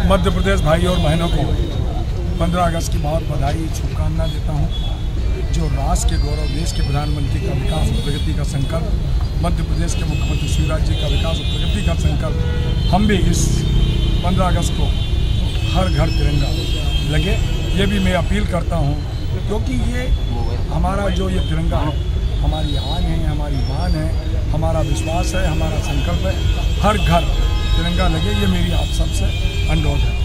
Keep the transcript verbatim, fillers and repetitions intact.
मध्य प्रदेश भाई और बहनों को पंद्रह अगस्त की बहुत बधाई शुभकामना देता हूं। जो राष्ट्र के गौरव, देश के प्रधानमंत्री का विकास और प्रगति का संकल्प, मध्य प्रदेश के मुख्यमंत्री शिवराज जी का विकास और प्रगति का संकल्प, हम भी इस पंद्रह अगस्त को हर घर तिरंगा लगे, ये भी मैं अपील करता हूं, क्योंकि ये हमारा जो ये तिरंगा है, हमारी आन है, हमारी मान है, हमारा विश्वास है, हमारा संकल्प है। हर घर तिरंगा लगे, ये मेरी आप सबसे अनुरोध है।